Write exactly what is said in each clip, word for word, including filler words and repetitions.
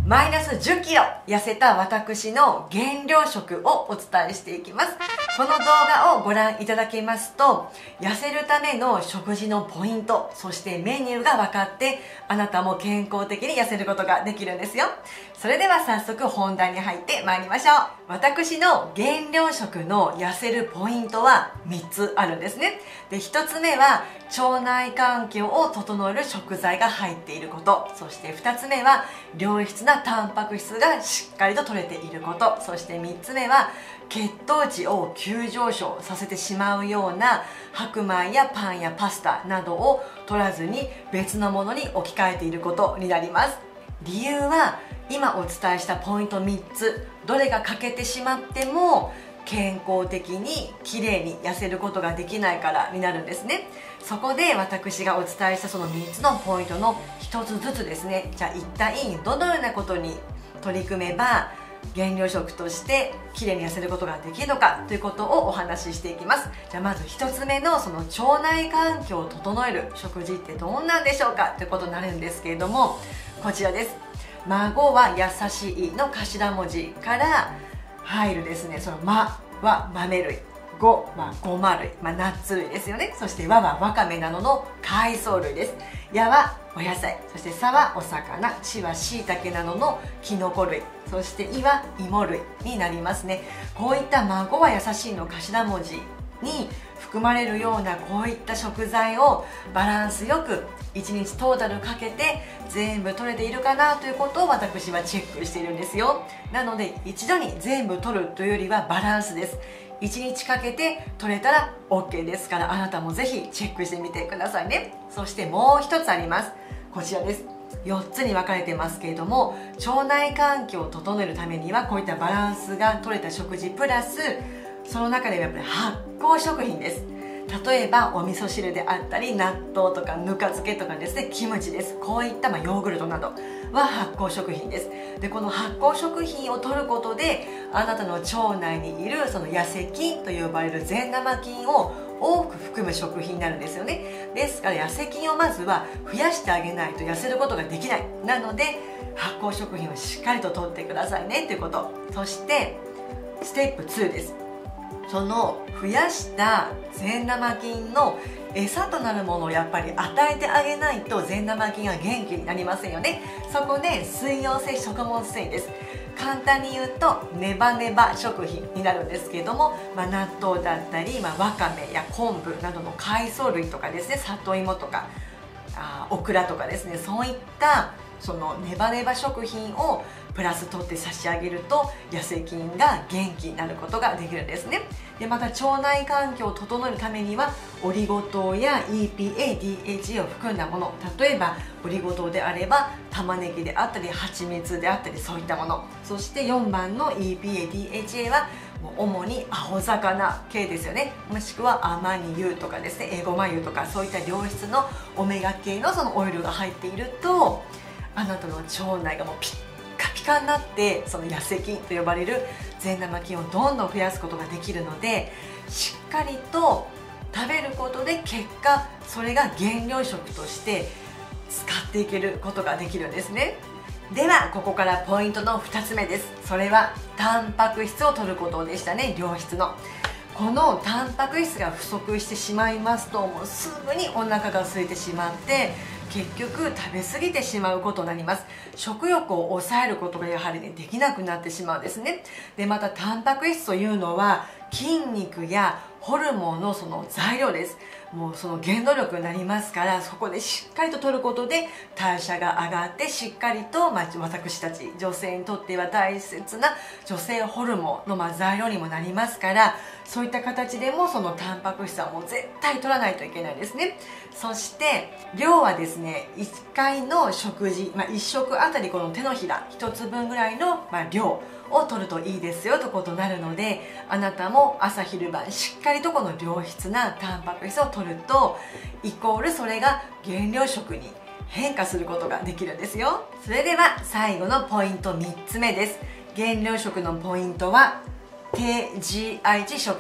マイナスじゅっキロ痩せた私の減量食をお伝えしていきます。この動画をご覧いただけますと、痩せるための食事のポイント、そしてメニューが分かって、あなたも健康的に痩せることができるんですよ。それでは早速本題に入ってまいりましょう。私の減量食の痩せるポイントはみっつあるんですね。で、ひとつめは腸内環境を整える食材が入っていること、そしてふたつめは良質なタンパク質がしっかりと取れていること、そしてみっつめは血糖値を急上昇させてしまうような白米やパンやパスタなどを取らずに別のものに置き換えていることになります。理由は今お伝えしたポイントみっつ、どれが欠けてしまっても健康的にきれいに痩せることができないからになるんですね。そこで私がお伝えしたそのみっつのポイントのひとつずつですね、じゃあ一体どのようなことに取り組めば減量食としてきれいに痩せることができるのかということをお話ししていきます。じゃあまずひとつめのその腸内環境を整える食事ってどんなんでしょうかということになるんですけれども、こちらです。孫は優しいの頭文字から入るですね、そのまは豆類、ごはごま類、まあ、ナッツ類ですよね。そしてわはわかめなどの海藻類です。やはお野菜、そしてさはお魚、しはしいたけなどのきのこ類、そしていは芋類になりますね。こういった孫は優しいの頭文字に含まれるようなこういった食材をバランスよくいちにちトータルかけて全部取れているかなということを私はチェックしているんですよ。なので一度に全部取るというよりはバランスです。いちにちかけて取れたら オーケー ですから、あなたもぜひチェックしてみてくださいね。そしてもう一つあります。こちらです。よっつに分かれてますけれども、腸内環境を整えるためにはこういったバランスが取れた食事プラス、その中でもやっぱり発酵食品です。例えばお味噌汁であったり納豆とかぬか漬けとかですね、キムチです。こういったまあヨーグルトなどは発酵食品です。で、この発酵食品を摂ることであなたの腸内にいるその痩せ菌と呼ばれる善玉菌を多く含む食品になるんですよね。ですから痩せ菌をまずは増やしてあげないと痩せることができない。なので発酵食品をしっかりと摂ってくださいねということ。そしてステップツーです。その増やした善玉菌の餌となるものをやっぱり与えてあげないと善玉菌が元気になりませんよね。そこで水溶性食物繊維です。簡単に言うとネバネバ食品になるんですけれども、まあ、納豆だったり、まあ、わかめや昆布などの海藻類とかですね、里芋とかあオクラとかですね、そういったそのネバネバ食品をプラス取って差し上げると痩せ菌が元気になることができるんですね。でまた腸内環境を整えるためにはオリゴ糖や イーピーエー、ディーエイチエー を含んだもの、例えばオリゴ糖であれば玉ねぎであったり蜂蜜であったり、そういったもの。そしてよんばんの イーピーエー、ディーエイチエー はもう主に青魚系ですよね。もしくはアマニ油とかですね、エゴマ油とか、そういった良質のオメガ系のそのオイルが入っているとあなたの腸内がもうピッカピカになって、その痩せ菌と呼ばれる善玉菌をどんどん増やすことができるので、しっかりと食べることで結果それが減量食として使っていけることができるんですね。ではここからポイントのふたつめです。それはタンパク質を摂ることでしたね。良質のこのタンパク質が不足してしまいますと、もうすぐにお腹が空いてしまって結局食べ過ぎてしまうことになります。食欲を抑えることがやはり、ね、できなくなってしまうんですね。でまたタンパク質というのは筋肉やホルモンのその材料です。もうその原動力になりますから、そこでしっかりと摂ることで代謝が上がってしっかりと、まあ、私たち女性にとっては大切な女性ホルモンのまあ材料にもなりますから、そういった形でもそのタンパク質はもう絶対取らないといけないですね。そして量はですね、いっかいの食事、まあ、いっ食あたりこの手のひらひとつぶんぐらいのまあ量を取るといいですよということになるので、あなたも朝昼晩しっかりとこの良質なタンパク質を取るとイコールそれが減量食に変化することができるんですよ。それでは最後のポイントみっつめです。減量食のポイントは低 ジーアイ 値食品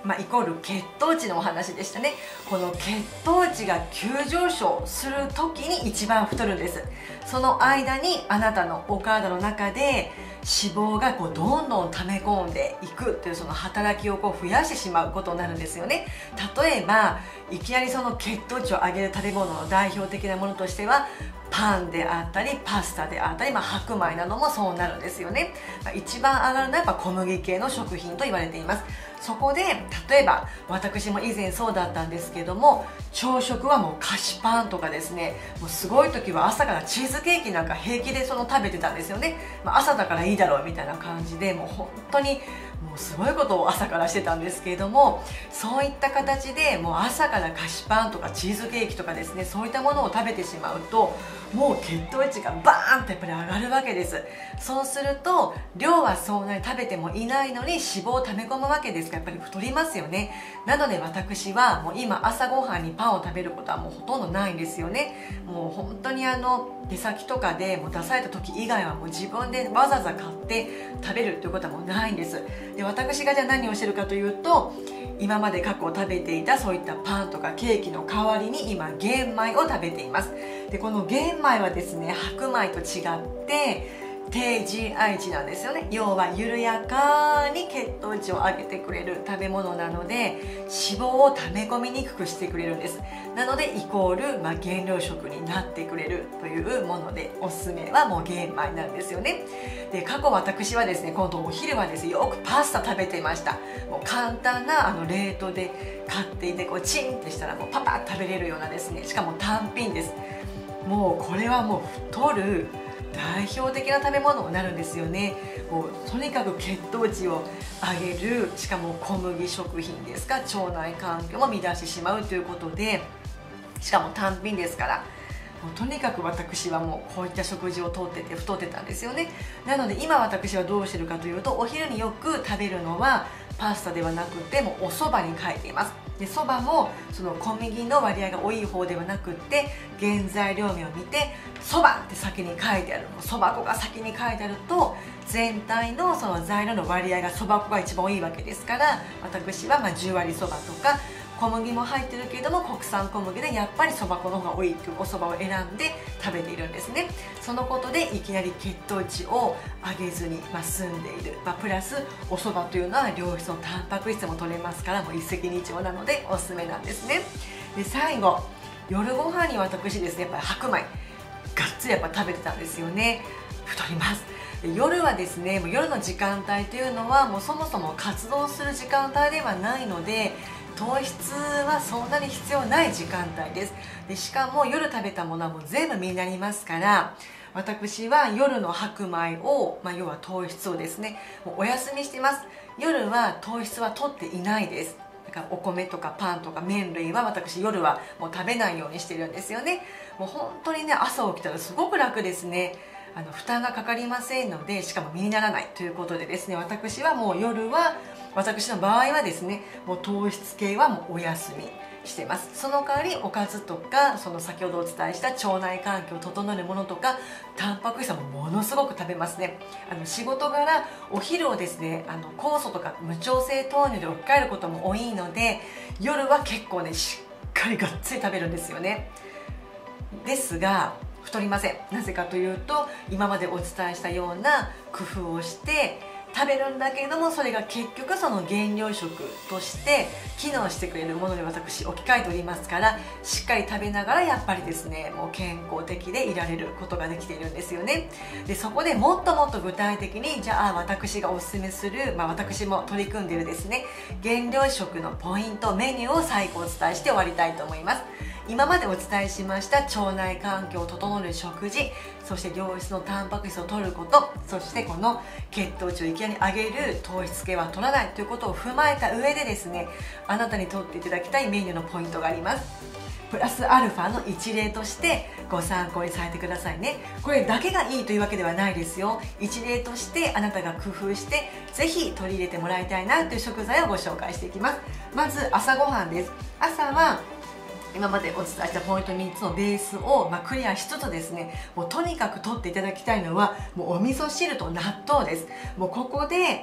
まあ、イコール血糖値のお話でしたね。この血糖値が急上昇する時に一番太るんです。その間にあなたのお体の中で脂肪がこうどんどん溜め込んでいくというその働きをこう増やしてしまうことになるんですよね。例えばいきなりその血糖値を上げる食べ物の代表的なものとしてはパンであったりパスタであったり、まあ、白米などもそうなるんですよね。まあ、一番上がるのはやっぱ小麦系の食品と言われています。そこで例えば私も以前そうだったんですけども、朝食はもう菓子パンとかですね、もうすごい時は朝からチーズケーキなんか平気でその食べてたんですよね。まあ、朝だからいいだろうみたいな感じで、もう本当にもうすごいことを朝からしてたんですけれども、そういった形でもう朝から菓子パンとかチーズケーキとかですね、そういったものを食べてしまうともう血糖値がバーンとやっぱり上がるわけです。そうすると量はそんなに食べてもいないのに脂肪を溜め込むわけですから、やっぱり太りますよね。なので私はもう今朝ごはんにパンを食べることはもうほとんどないんですよね。もう本当にあの出先とかでもう出された時以外はもう自分でわざわざ買って食べるということはもうないんです。で私がじゃあ何をしてるかというと、今まで過去食べていたそういったパンとかケーキの代わりに今玄米を食べています。でこの玄米はですね、白米と違って低 ジーアイ 値なんですよね。要は緩やかに血糖値を上げてくれる食べ物なので、脂肪を溜め込みにくくしてくれるんです。なのでイコール、まあ、減量食になってくれるというもので、おすすめはもう玄米なんですよね。で過去私はですね、今度お昼はですね、よくパスタ食べてました。もう簡単なあの冷凍で買っていて、こうチンってしたらもうパパッと食べれるようなですね、しかも単品です。もうこれはもう太る代表的な食べ物になるんですよね。もうとにかく血糖値を上げる、しかも小麦食品ですか、腸内環境も乱してしまうということで、しかも単品ですから、もうとにかく私はもうこういった食事をとってて太ってたんですよね。なので今私はどうしてるかというと、お昼によく食べるのはパスタではなくてもうお蕎麦に変えています。で蕎麦もその小麦の割合が多い方ではなくって、原材料名を見て蕎麦って先に書いてある、蕎麦粉が先に書いてあると全体のその材料の割合が蕎麦粉が一番多いわけですから、私はまあじゅう割蕎麦とか小麦も入ってるけれども国産小麦でやっぱりそば粉の方が多いというお蕎麦を選んで食べているんですね。そのことでいきなり血糖値を上げずに、まあ、済んでいる、まあ、プラスお蕎麦というのは良質のタンパク質も取れますから、もう一石二鳥なのでおすすめなんですね。で最後、夜ご飯に私ですね、やっぱり白米がっつりやっぱ食べてたんですよね。太ります。夜はですね、もう夜の時間帯というのはもうそもそも活動する時間帯ではないので、糖質はそんなに必要ない時間帯です。でしかも夜食べたものはもう全部身になりますから、私は夜の白米を、まあ、要は糖質をですね、もうお休みしています。夜は糖質は取っていないです。だからお米とかパンとか麺類は私夜はもう食べないようにしてるんですよね。もう本当にね、朝起きたらすごく楽ですね。あの負担がかかりませんので、しかも身にならないということでですね、私はもう夜は、私の場合はですね、もう糖質系はもうお休みしてます。その代わりおかずとか、その先ほどお伝えした腸内環境を整えるものとかタンパク質はものすごく食べますね。あの仕事柄お昼をですね、あの酵素とか無調整豆乳で置き換えることも多いので、夜は結構ねしっかりがっつり食べるんですよね。ですが太りません。なぜかというと、今までお伝えしたような工夫をして食べるんだけれども、それが結局その減量食として機能してくれるものに私置き換えておりますから、しっかり食べながらやっぱりですね、もう健康的でいられることができているんですよね。でそこでもっともっと具体的に、じゃあ私がおすすめする、まあ、私も取り組んでいるですね、減量食のポイントメニューを最後お伝えして終わりたいと思います。今までお伝えしました腸内環境を整える食事、そして良質のタンパク質を摂ること、そしてこの血糖値をいきなり上げる糖質系は取らないということを踏まえた上でですね、あなたにとっていただきたいメニューのポイントがあります。プラスアルファの一例としてご参考にされてくださいね。これだけがいいというわけではないですよ。一例としてあなたが工夫してぜひ取り入れてもらいたいなという食材をご紹介していきます。まず朝ごはんです。朝は今までお伝えしたポイントみっつのベースを、まあ、クリアしつつですね、もうとにかく取っていただきたいのはもうお味噌汁と納豆です。もうここで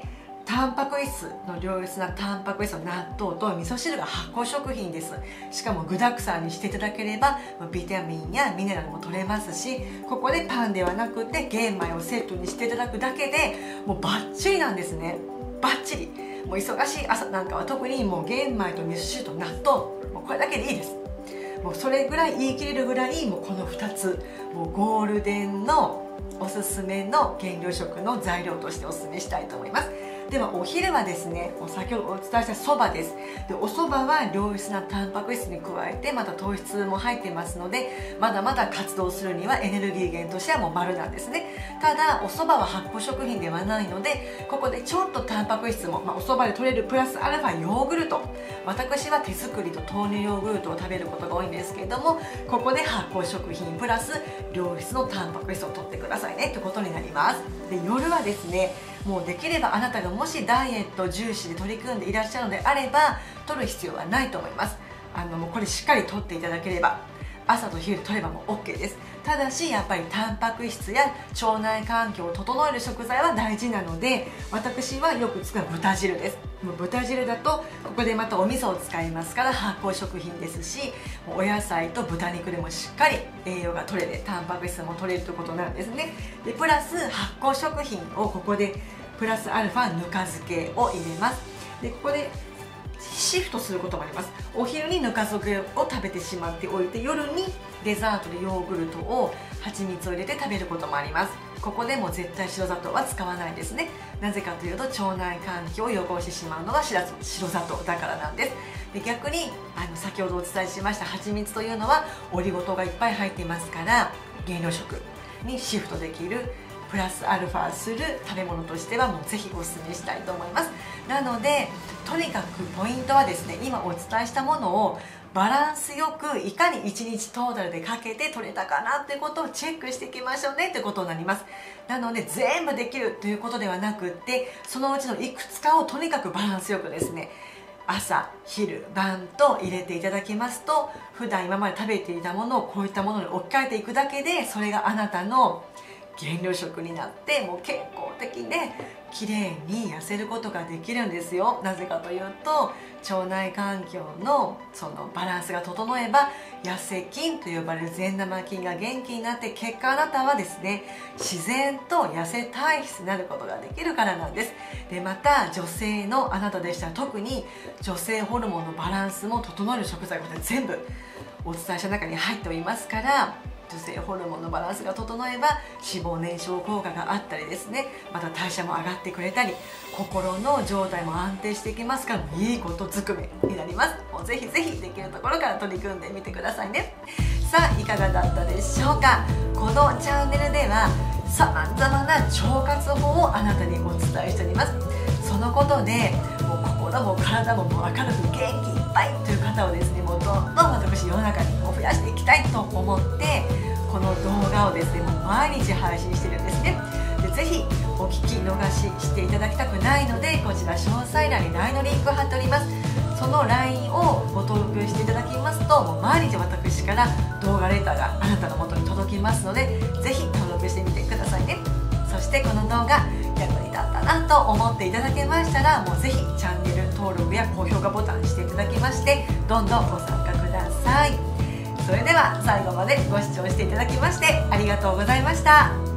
タンパク質の良質なタンパク質の納豆と味噌汁が発酵食品です。しかも具沢山にしていただければビタミンやミネラルも取れますし、ここでパンではなくて玄米をセットにしていただくだけでもうバッチリなんですね。バッチリ。もう忙しい朝なんかは特にもう玄米と味噌汁と納豆、もうこれだけでいいです。もうそれぐらい言い切れるぐらい、もうこのふたつもうゴールデンのおすすめの原料食の材料としておすすめしたいと思います。ではお昼はですね、先ほどお伝えしたそばです。でおそばは良質なタンパク質に加えてまた糖質も入っていますので、まだまだ活動するにはエネルギー源としてはもう丸なんですね。ただおそばは発酵食品ではないので、ここでちょっとタンパク質も、まあ、おそばで取れるプラスアルファヨーグルト、私は手作りと豆乳ヨーグルトを食べることが多いんですけれども、ここで発酵食品プラス良質のタンパク質を取ってくださいねということになります。で夜はですね、もうできればあなたがもしダイエット重視で取り組んでいらっしゃるのであれば取る必要はないと思います。あのもうこれしっかり取っていただければ、朝と昼取ればもう OK です。ただしやっぱりタンパク質や腸内環境を整える食材は大事なので、私はよく使う豚汁です。もう豚汁だとここでまたお味噌を使いますから発酵食品ですし、お野菜と豚肉でもしっかり栄養が取れてタンパク質も取れるということなんですね。でプラス発酵食品をここでプラスアルファぬか漬けを入れます。でここでシフトすることもあります。お昼にぬか漬けを食べてしまっておいて、夜にデザートでヨーグルトを蜂蜜を入れて食べることもあります。ここでも絶対白砂糖は使わないですね。なぜかというと腸内環境を汚してしまうのが白砂糖だからなんです。で逆にあの先ほどお伝えしました蜂蜜というのはオリゴ糖がいっぱい入っていますから、原料食にシフトできるプラスアルファする食べ物としてはもうぜひお勧めしたいと思います。なのでとにかくポイントはですね、今お伝えしたものをバランスよくいかにいちにちトータルでかけて取れたかなってことをチェックしていきましょうねってことになります。なので全部できるということではなくって、そのうちのいくつかをとにかくバランスよくですね、朝昼晩と入れていただきますと、普段今まで食べていたものをこういったものに置き換えていくだけで、それがあなたの原料食になってもう健康的で綺麗に痩せることができるんですよ。なぜかというと腸内環境のそのバランスが整えば痩せ菌と呼ばれる善玉菌が元気になって、結果あなたはですね自然と痩せ体質になることができるからなんです。でまた女性のあなたでしたら特に女性ホルモンのバランスも整える食材が全部お伝えした中に入っておりますから、女性ホルモンのバランスが整えば脂肪燃焼効果があったりですね、また代謝も上がってくれたり心の状態も安定していきますから、いいことずくめになります。もうぜひぜひできるところから取り組んでみてくださいね。さあいかがだったでしょうか。このチャンネルではさまざまな腸活法をあなたにお伝えしております。そのことでもう心も体ももう明るく元気いっぱいという方をですね、もうどんどん私世の中に増やしていきたいと思ってこの動画をですねもう毎日配信してるんですね。でぜひお聞き逃ししていただきたくないので、こちら詳細欄に ライン のリンクを貼っております。その ライン をご登録していただきますと、もう毎日私から動画レターがあなたの元に届きますので、ぜひ登録してみてくださいね。そしてこの動画役に立ったなと思っていただけましたら、もうぜひチャンネル登録や高評価ボタンしていただきまして、どんどんご参加ください。それでは最後までご視聴していただきましてありがとうございました。